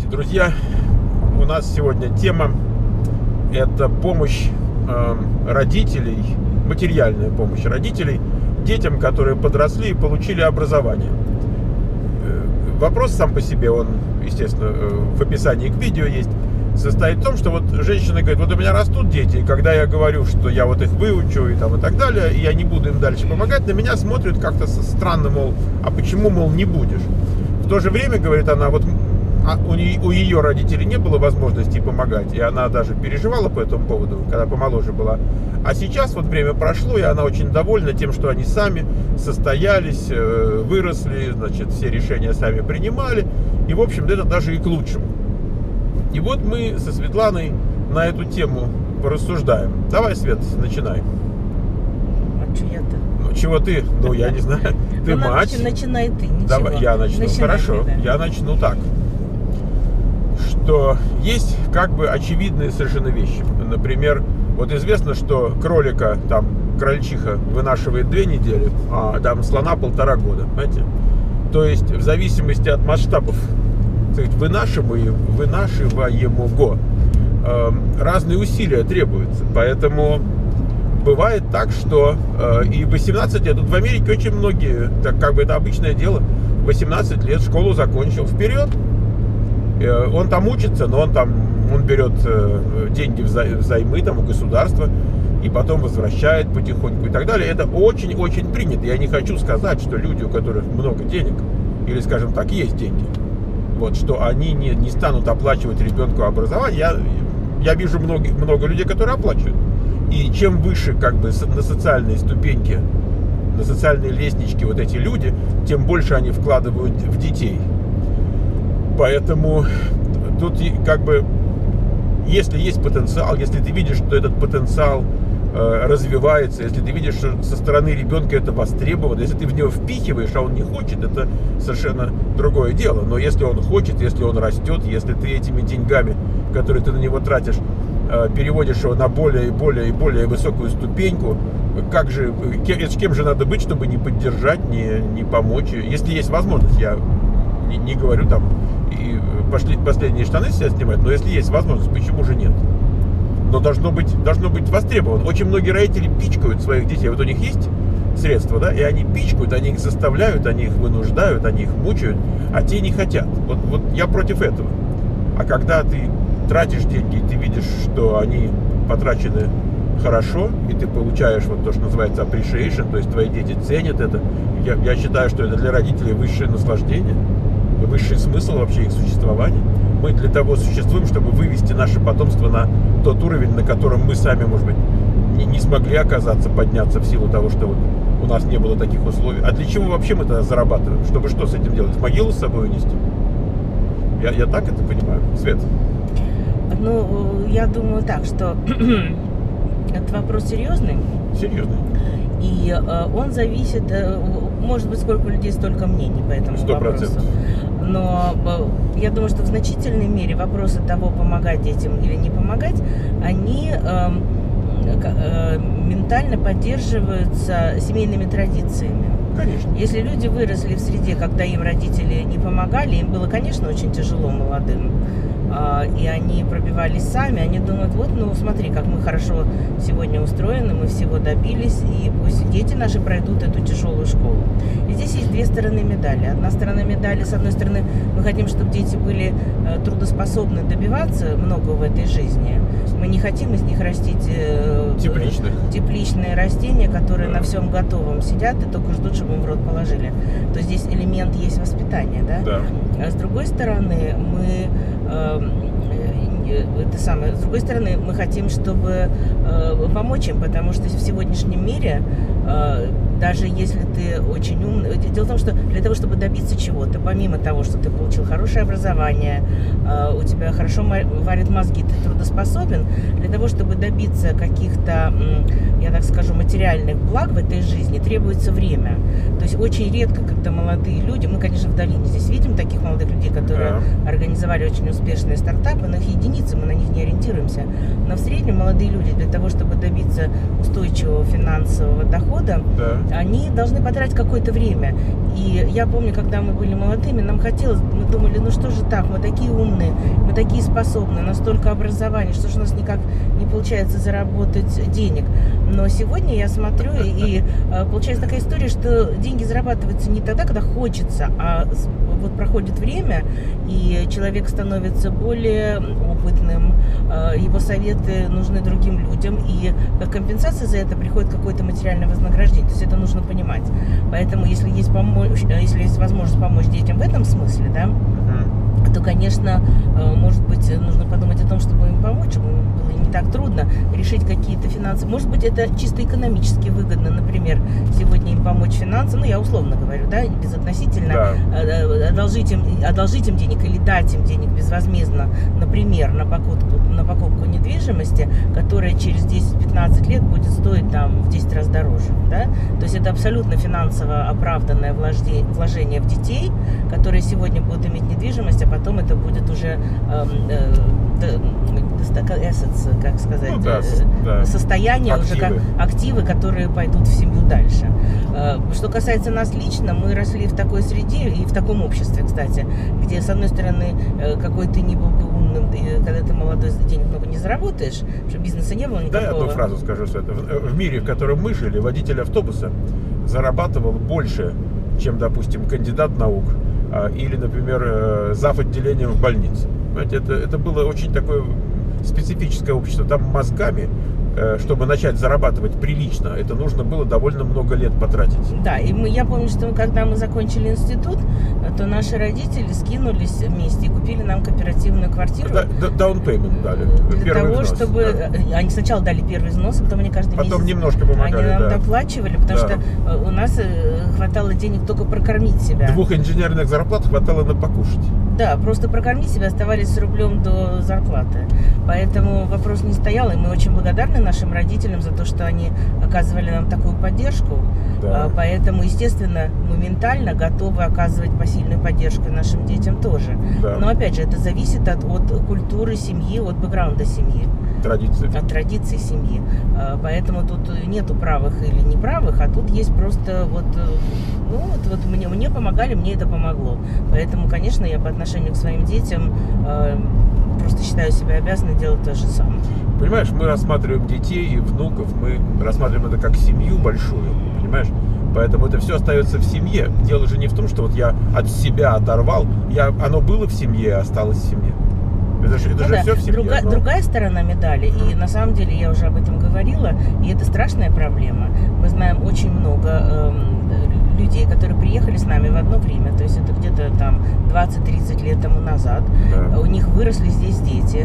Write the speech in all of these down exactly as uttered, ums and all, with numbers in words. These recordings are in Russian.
Друзья, у нас сегодня тема – это помощь э, родителей, материальная помощь родителей детям, которые подросли и получили образование. Э, вопрос сам по себе, он, естественно, э, в описании к видео есть, состоит в том, что вот женщина говорит: вот у меня растут дети, и когда я говорю, что я вот их выучу и, там, и так далее, и я не буду им дальше помогать, на меня смотрят как-то странно, мол, а почему, мол, не будешь? В то же время, говорит она, вот а у, нее, у ее родителей не было возможности помогать, и она даже переживала по этому поводу, когда помоложе была. А сейчас вот время прошло, и она очень довольна тем, что они сами состоялись, выросли, значит, все решения сами принимали, и, в общем, это даже и к лучшему. И вот мы со Светланой на эту тему порассуждаем. Давай, Свет, начинай. А что я-то? Ну, чего ты? Ну, я не знаю. Ты ну, мать. Начинай ты, ничего. Давай, я начну. Начинай Хорошо, ты, да. я начну так. Что есть как бы очевидные совершенно вещи. Например, вот известно, что кролика, там, крольчиха вынашивает две недели, а там слона полтора года, понимаете? То есть, в зависимости от масштабов вынашиваемого, вынашиваемого э, разные усилия требуются. Поэтому бывает так, что э, и восемнадцать лет, тут в Америке очень многие, так как бы это обычное дело, восемнадцать лет школу закончил, вперед. Э, он там учится, но он там, он берет э, деньги взаймы там у государства и потом возвращает потихоньку и так далее. Это очень-очень принято. Я не хочу сказать, что люди, у которых много денег, или, скажем так, есть деньги, вот, что они не, не станут оплачивать ребенку образование. Я, я вижу много, много людей, которые оплачивают. И чем выше как бы на социальной ступеньке, на социальной лестничке вот эти люди, тем больше они вкладывают в детей. Поэтому тут как бы, если есть потенциал, если ты видишь, что этот потенциал э, развивается, если ты видишь, что со стороны ребенка это востребовано, если ты в него впихиваешь, а он не хочет, это совершенно другое дело. Но если он хочет, если он растет, если ты этими деньгами, которые ты на него тратишь, э, переводишь его на более и более и более высокую ступеньку, как же, кем, кем же надо быть, чтобы не поддержать, не, не помочь? Если есть возможность, я не, не говорю там и пошли последние штаны себя снимать, но если есть возможность, почему же нет? Но должно быть, должно быть востребовано. Очень многие родители пичкают своих детей. Вот у них есть средства, да, и они пичкают, они их заставляют, они их вынуждают, они их мучают, а те не хотят. Вот, вот я против этого. А когда ты тратишь деньги, и ты видишь, что они потрачены хорошо, и ты получаешь вот то, что называется appreciation, то есть твои дети ценят это, я, я считаю, что это для родителей высшее наслаждение, высший смысл вообще их существования. Мы для того существуем, чтобы вывести наше потомство на тот уровень, на котором мы сами, может быть, не, не смогли оказаться, подняться в силу того, что вот у нас не было таких условий. А для чего вообще мы тогда зарабатываем? Чтобы что с этим делать? В могилу с собой унести? Я, я так это понимаю. Свет? Ну, я думаю так, что этот вопрос серьезный. Серьезный. И э, он зависит, э, может быть, сколько людей, столько мнений по этому сто процентов. вопросу. Но э, я думаю, что в значительной мере вопросы того, помогать детям или не помогать, они э, э, ментально поддерживаются семейными традициями. Конечно. Если люди выросли в среде, когда им родители не помогали, им было, конечно, очень тяжело молодым. И они пробивались сами, они думают: вот, ну смотри, как мы хорошо сегодня устроены, мы всего добились, и пусть дети наши пройдут эту тяжелую школу. И здесь есть две стороны медали. Одна сторона медали, с одной стороны, мы хотим, чтобы дети были трудоспособны добиваться многого в этой жизни. Мы не хотим из них растить тепличных. тепличные растения, которые да. на всем готовом сидят и только ждут, чтобы им в рот положили. То здесь элемент есть воспитания, да? Да. А с другой стороны, мы это самое, с другой стороны, мы хотим, чтобы э, помочь им, потому что в сегодняшнем мире, э, даже если ты очень умный, дело в том, что для того, чтобы добиться чего-то, помимо того, что ты получил хорошее образование, э, у тебя хорошо варят мозги, ты трудоспособен, для того, чтобы добиться каких-то, э, я так скажу, материальных благ в этой жизни, требуется время. То есть очень редко, когда молодые люди, мы, конечно, в долине здесь видим таких молодых людей, которые да. организовали очень успешные стартапы, но их единицы, мы на них не ориентируемся. Но в среднем молодые люди для того, чтобы добиться устойчивого финансового дохода, да. они должны потратить какое-то время. И я помню, когда мы были молодыми, нам хотелось, мы думали, ну что же так, мы такие умные, мы такие способные, настолько образования, что же у нас никак не получается заработать денег. Но сегодня я смотрю, и получается такая история, что деньги зарабатываются не тогда, когда хочется, а вот проходит время, и человек становится более опытным, его советы нужны другим людям, и как компенсация за это приходит какое-то материальное вознаграждение. То есть это нужно понимать. Поэтому если есть, помощь, если есть возможность помочь детям в этом смысле, да, то, конечно, может быть, нужно подумать о том, чтобы им помочь, чтобы было не так трудно решить какие-то финансы. Может быть, это чисто экономически выгодно, например, сегодня им помочь финансово, ну, я условно говорю, да, безотносительно, да. одолжить им, одолжить им денег или дать им денег безвозмездно, например, на покупку, на покупку недвижимости, которая через десять-пятнадцать лет будет стоить там в десять раз дороже, да. То есть это абсолютно финансово оправданное вложение в детей, которые сегодня будут иметь недвижимость, а потом это будет уже э, э, assets, как сказать, ну, да, э, состояние, активы. уже как активы, которые пойдут в семью дальше. Э, что касается нас лично, мы росли в такой среде и в таком обществе, кстати, где, с одной стороны, э, какой ты ни был бы умным, и, когда ты молодой, денег много не заработаешь, потому что бизнеса не было никакого. Да, я одну фразу скажу, что это. В, в мире, в котором мы жили, водитель автобуса зарабатывал больше, чем, допустим, кандидат наук, или, например, зав. Отделением в больнице. Понимаете, это, это было очень такое специфическое общество. Там мозгами, чтобы начать зарабатывать прилично, это нужно было довольно много лет потратить. Да, и мы, я помню, что когда мы закончили институт, то наши родители скинулись вместе и купили нам кооперативную квартиру. Down payment дали. Для первый того, взнос, чтобы... да. Они сначала дали первый взнос, а потом они каждый потом месяц... немножко помогали, Они нам да. доплачивали, потому да. что у нас хватало денег только прокормить себя. Двух инженерных зарплат хватало на покушать. Да, просто прокормить себя, оставались с рублем до зарплаты. Поэтому вопрос не стоял, и мы очень благодарны нашим родителям за то, что они оказывали нам такую поддержку. Да. Поэтому, естественно, мы ментально готовы оказывать посильную поддержку нашим детям тоже. Да. Но, опять же, это зависит от, от культуры семьи, от бэкграунда семьи. Традиции. От традиций семьи. Поэтому тут нету правых или неправых, а тут есть просто вот, ну, вот, вот мне, мне помогали, мне это помогло. Поэтому, конечно, я по отношению к своим детям э, просто считаю себя обязанной делать то же самое. Понимаешь, мы рассматриваем детей и внуков, мы рассматриваем это как семью большую, понимаешь? Поэтому это все остается в семье. Дело же не в том, что вот я от себя оторвал, я, оно было в семье, осталось в семье. Это же, это ну же да. все в семье. Друга, но... Другая сторона медали, и на самом деле я уже об этом говорила, и это страшная проблема. Мы знаем очень много э, людей, которые приехали с нами в одно время, то есть это где-то там двадцать-тридцать лет тому назад. Да. У них выросли здесь дети.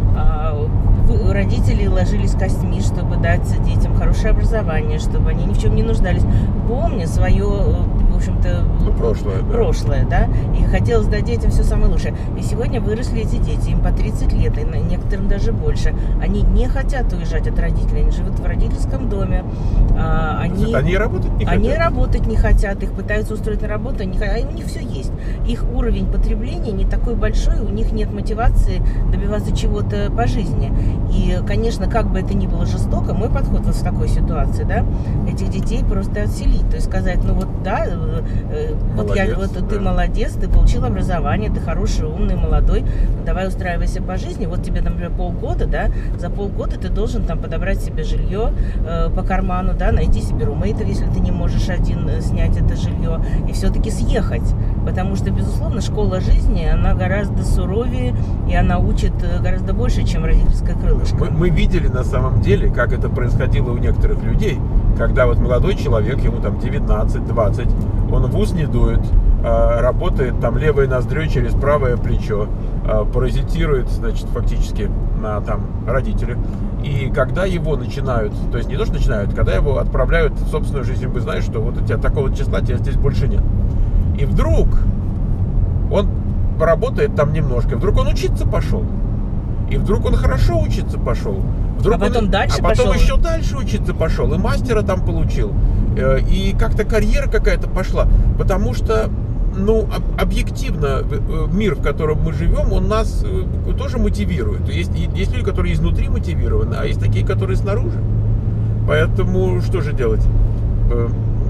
Родители ложились костьми, чтобы дать детям хорошее образование, чтобы они ни в чем не нуждались. Помня свое, в общем-то, ну, прошлое, прошлое, да. да, и хотелось дать детям все самое лучшее. И сегодня выросли эти дети, им по тридцать лет, и некоторым даже больше. Они не хотят уезжать от родителей, они живут в родительском доме. Они, они работать не хотят. Они работать не хотят, их пытаются устроить на работу, они, у них все есть. Их уровень потребления не такой большой, у них нет мотивации добиваться чего-то по жизни. И, конечно, как бы это ни было жестоко, мой подход вот в такой ситуации, да, этих детей просто отселить. То есть сказать, ну вот да, вот, молодец, я, вот да. ты молодец, ты получил образование, ты хороший, умный, молодой, давай устраивайся по жизни. Вот тебе, например, полгода, да, за полгода ты должен там подобрать себе жилье э, по карману, да, найти себе румейтов, если ты не можешь один снять это жилье, и все-таки съехать. Потому что, безусловно, школа жизни, она гораздо суровее, и она учит гораздо больше, чем родительское крылышко. Мы, мы видели на самом деле, как это происходило у некоторых людей, когда вот молодой человек, ему там девятнадцать-двадцать, он в ус не дует, работает там левой ноздрёй через правое плечо, паразитирует, значит, фактически на там родителях. И когда его начинают, то есть не то, что начинают, когда его отправляют в собственную жизнь, вы знаете, что вот у тебя такого числа, тебя здесь больше нет. И вдруг он поработает там немножко, вдруг он учиться пошел. И вдруг он хорошо учиться пошел. Вдруг а потом он, дальше а потом пошел. еще дальше учиться пошел. И мастера там получил. И как-то карьера какая-то пошла. Потому что, ну, объективно, мир, в котором мы живем, он нас тоже мотивирует. Есть, есть люди, которые изнутри мотивированы, а есть такие, которые снаружи. Поэтому что же делать?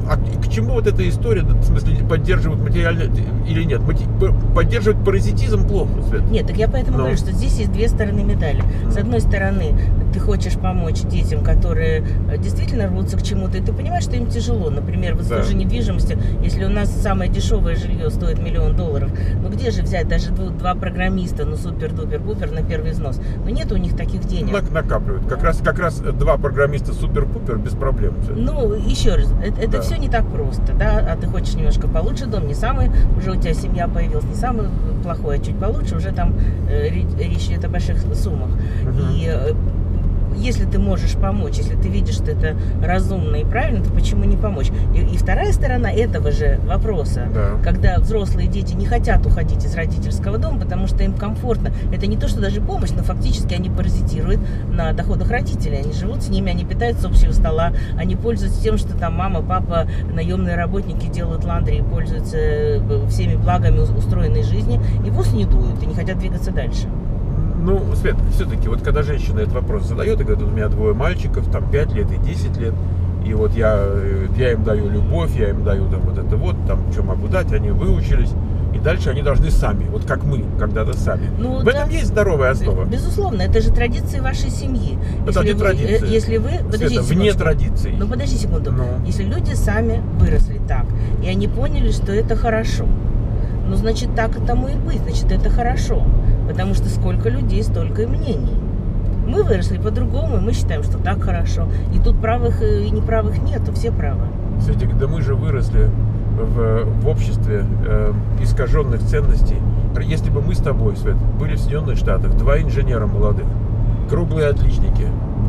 а к чему вот эта история, в смысле, поддерживать материально или нет? Поддерживать паразитизм плохо, Свет. Нет, так я поэтому Но. говорю, что здесь есть две стороны медали. С одной стороны, ты хочешь помочь детям, которые действительно рвутся к чему-то, и ты понимаешь, что им тяжело. Например, вот с той же недвижимостью, если у нас самое дешевое жилье стоит миллион долларов, ну где же взять даже два программиста, ну супер-дупер-пупер на первый взнос? Ну нет у них таких денег. Накапливают. Как раз, как раз два программиста супер-пупер без проблем. Ну, еще раз, это, это да. все не так просто, да, а ты хочешь немножко получше дом, не самый, уже у тебя семья появилась, не самый плохой, а чуть получше, уже там э, речь идет о больших суммах. Uh-huh. И э, если ты можешь помочь, если ты видишь, что это разумно и правильно, то почему не помочь? И, и вторая сторона этого же вопроса, да. когда взрослые дети не хотят уходить из родительского дома, потому что им комфортно. Это не то, что даже помощь, но фактически они паразитируют на доходах родителей. Они живут с ними, они питаются с общего стола, они пользуются тем, что там мама, папа, наемные работники делают ландри и пользуются всеми благами устроенной жизни, и в ус не дуют и не хотят двигаться дальше. Ну, Свет, все-таки, вот когда женщина этот вопрос задает, и говорит, у меня двое мальчиков, там пять лет и десять лет, и вот я, я им даю любовь, я им даю там вот это вот, там, что могу дать, они выучились, и дальше они должны сами, вот как мы когда-то сами. Ну, в да, этом есть здоровая основа. Безусловно, это же традиции вашей семьи. Это не традиции. Если вы... Света, вне традиций. Ну, подожди секунду. Ну. Если люди сами выросли так, и они поняли, что это хорошо, ну, значит, так и тому и быть, значит, это хорошо. Потому что сколько людей, столько и мнений. Мы выросли по-другому, и мы считаем, что так хорошо. И тут правых и неправых нету, все правы. Светик, да мы же выросли в, в обществе э, искаженных ценностей. Если бы мы с тобой, Свет, были в Соединенных Штатах, два инженера молодых, круглые отличники,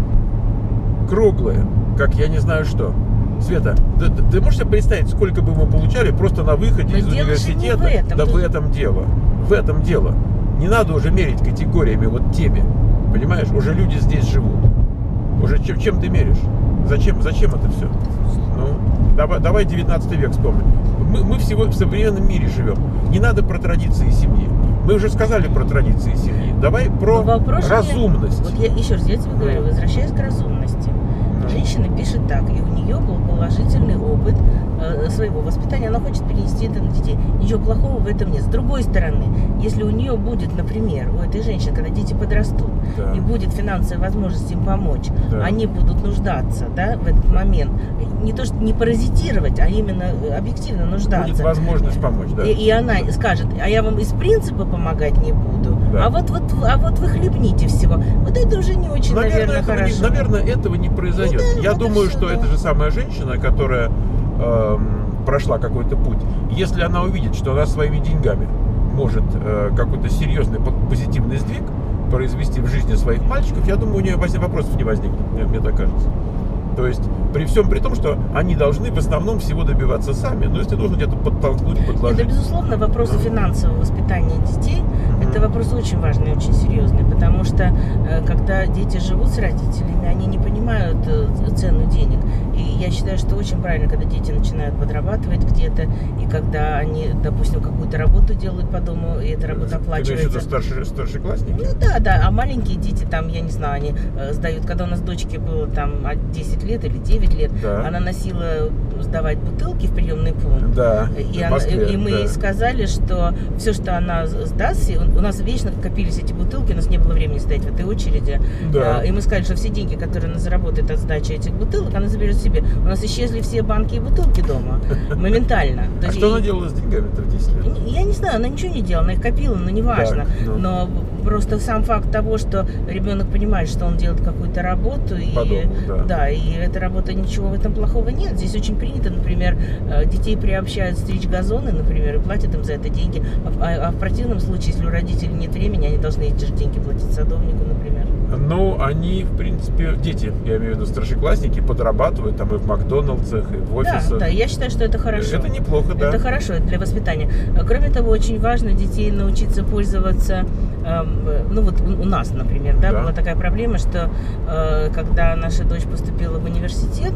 круглые, как я не знаю что. Света, ты, ты можешь себе представить, сколько бы мы получали просто на выходе Но из университета? в этом, да тут... в этом дело. В этом дело. Не надо уже мерить категориями вот теми. Понимаешь? Уже люди здесь живут. Уже чем, чем ты меришь? Зачем, зачем это все? Ну, давай, давай девятнадцатый век вспомним. Мы, мы всего в современном мире живем. Не надо про традиции семьи. Мы уже сказали про традиции семьи. Давай про разумность. Вот я еще раз я тебе говорю, возвращаясь к разумности. Женщина пишет так, и у нее был положительный опыт э, своего воспитания, она хочет перенести это на детей. Ничего плохого в этом нет. С другой стороны, если у нее будет, например, у этой женщины, когда дети подрастут, да. и будет финансовая возможность им помочь, да. они будут нуждаться, да, в этот момент. Не то, что не паразитировать, а именно объективно нуждаться. Будет возможность помочь, да. И, и она скажет, а я вам из принципа помогать не буду, да. а, вот, вот, а вот вы хлебните всего. Вот это уже не очень, наверное, наверное хорошо. Не, наверное, этого не произойдет. Ну, да, я вот думаю, что да. это же самая женщина, которая э, прошла какой-то путь, если она увидит, что она своими деньгами может э, какой-то серьезный позитивный сдвиг произвести в жизни своих мальчиков, я думаю, у нее вопросов не возникнет, мне, мне так кажется. То есть, при всем при том, что они должны в основном всего добиваться сами, но если нужно где-то подтолкнуть, подложить. Это, безусловно, вопросы финансового воспитания детей, mm-hmm. это вопрос очень важный, очень серьезный, потому что, когда дети живут с родителями, они не понимают цену денег. И я считаю, что очень правильно, когда дети начинают подрабатывать где-то, и когда они, допустим, какую-то работу делают по дому, и эта работа оплачивается. Ты имеешь в виду старшие, старшеклассники? Ну да, да, а маленькие дети там, я не знаю, они сдают, когда у нас дочке было там десять лет или девять лет, да. она носила сдавать бутылки в приемный пункт. Да, и, она, Москве, и мы да. ей сказали, что все, что она сдаст, у нас вечно копились эти бутылки, у нас не было времени стоять в этой очереди. Да. И мы сказали, что все деньги, которые она заработает от сдачи этих бутылок, она заберет себе. У нас исчезли все банки и бутылки дома. Моментально. А что она делала с деньгами-то в десять лет? Я не знаю, она ничего не делала, она их копила, но неважно. Ну. Но просто сам факт того, что ребенок понимает, что он делает какую-то работу, и, дому, да. да, и эта работа, ничего в этом плохого нет. Здесь очень принято, например, детей приобщают стричь газоны, например, и платят им за это деньги. А, а в противном случае, если у родителей нет времени, они должны эти же деньги платить садовнику, например. Ну, они, в принципе, дети, я имею в виду старшеклассники, подрабатывают там и в Макдональдсах, и в офисах. Да, да, я считаю, что это хорошо. Это неплохо, да. Это хорошо для воспитания. Кроме того, очень важно детей научиться пользоваться, э, ну вот у, у нас, например, да, да, была такая проблема, что э, когда наша дочь поступила в университет,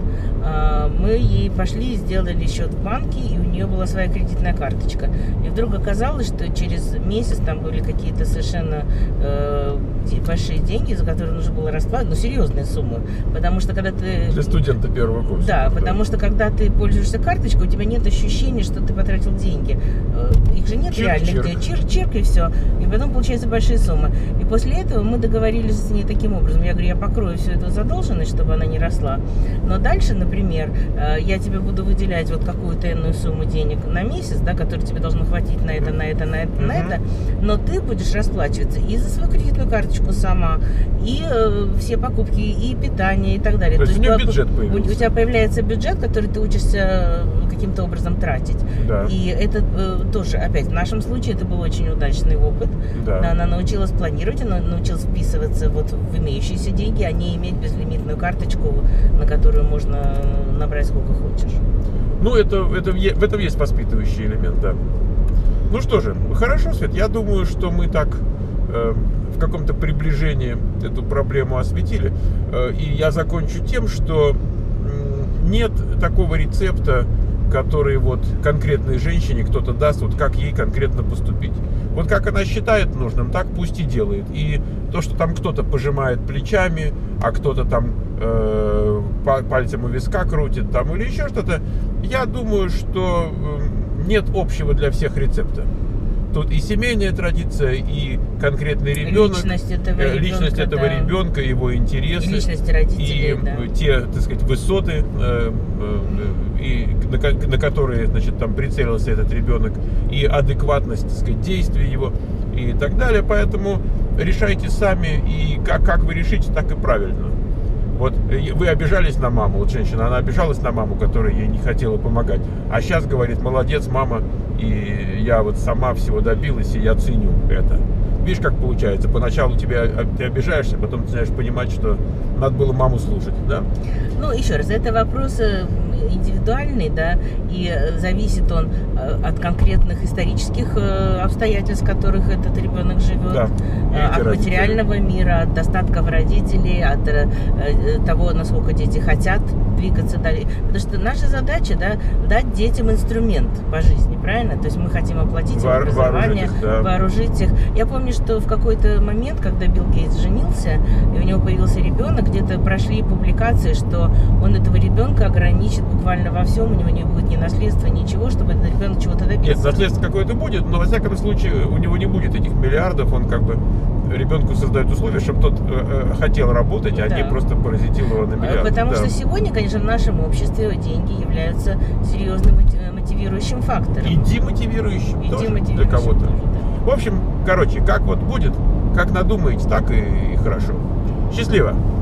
э, мы ей пошли и сделали счет в банке, и у нее была своя кредитная карточка. И вдруг оказалось, что через месяц там были какие-то совершенно э, большие деньги за которые нужно было расплачивать, ну, серьезные суммы. Потому что когда ты... Для студента первого курса. Да, потому что когда ты пользуешься карточкой, у тебя нет ощущения, что ты потратил деньги. Их же нет реальных. Чирк-чирк и все. И потом получаются большие суммы. И после этого мы договорились с ней таким образом. Я говорю, я покрою всю эту задолженность, чтобы она не росла. Но дальше, например, я тебе буду выделять вот какую-то иную сумму денег на месяц, да, который тебе должно хватить на это, на это, на это, на это. Но ты будешь расплачиваться и за свою кредитную карточку сама, и э, все покупки, и питание, и так далее. То, То есть у, тебя, бюджет появился. у тебя появляется бюджет, который ты учишься каким-то образом тратить. Да. И это э, тоже, опять, в нашем случае это был очень удачный опыт. Да. Да, она научилась планировать, она научилась вписываться вот в имеющиеся деньги, а не иметь безлимитную карточку, на которую можно набрать сколько хочешь. Ну, это, это, в этом есть воспитывающий элемент, да. Ну что же, хорошо, Свет, я думаю, что мы так э, в каком-то приближении эту проблему осветили. Э, и я закончу тем, что э, нет такого рецепта, который вот конкретной женщине кто-то даст, вот как ей конкретно поступить. Вот как она считает нужным, так пусть и делает. И то, что там кто-то пожимает плечами, а кто-то там э, пальцем у виска крутит, там или еще что-то, я думаю, что э, нет общего для всех рецепта. Тут и семейная традиция, и конкретный ребенок, личность этого ребенка, личность этого да. ребенка, его интересы, и личность родителей, и да. те, так сказать, высоты, э, э, и на, на которые, значит, там прицелился этот ребенок, и адекватность, так сказать, действий его и так далее. Поэтому решайте сами, и как, как вы решите, так и правильно. Вот вы обижались на маму, вот женщина, она обижалась на маму, которая ей не хотела помогать, а сейчас говорит, молодец, мама, и я вот сама всего добилась, и я ценю это. Видишь, как получается, поначалу тебя, ты обижаешься, потом ты начинаешь понимать, что надо было маму слушать, да? Ну, еще раз, это вопрос индивидуальный, да, и зависит он от конкретных исторических обстоятельств, в которых этот ребенок живет, да, от материального мира, от достатков родителей, от того, насколько дети хотят двигаться далее. Потому что наша задача, да, дать детям инструмент по жизни, правильно? То есть мы хотим оплатить Вор, им образование, вооружить их, да. вооружить их. Я помню, что в какой-то момент, когда Билл Гейтс женился, и у него появился ребенок, где-то прошли публикации, что он этого ребенка ограничит буквально во всем, у него не будет ни наследства, ничего, чтобы этот ребенок чего-то добился. Нет, наследство какое-то будет, но во всяком случае у него не будет этих миллиардов, он как бы ребенку создает условия, чтобы тот э, хотел работать, да. А не просто паразитил его на миллиарды. Потому да. что сегодня, конечно, в нашем обществе деньги являются серьезным мотивирующим фактором. И демотивирующим, и тоже демотивирующим для кого-то. Тоже, да. В общем, короче, как вот будет, как надумаете, так и, и хорошо. Счастливо!